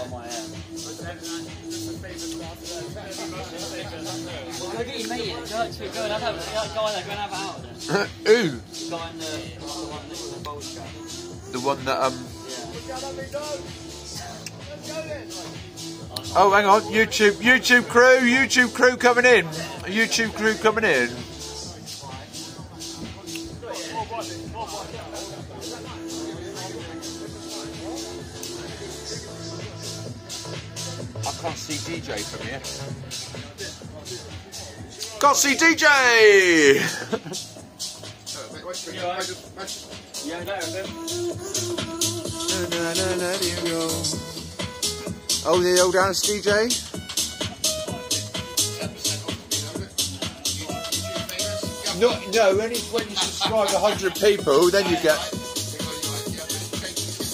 my hair. Go get your mate in. Go and have a go on there. Go and have it out then. Who? The guy in the one that was a bowl strap. The one that Yeah. Oh, hang on. YouTube crew coming in. YouTube crew coming in. I can't see DJ from here. Can't see DJ! Yeah, better. Oh, the old dance DJ? No, only when you subscribe 100 people, then you get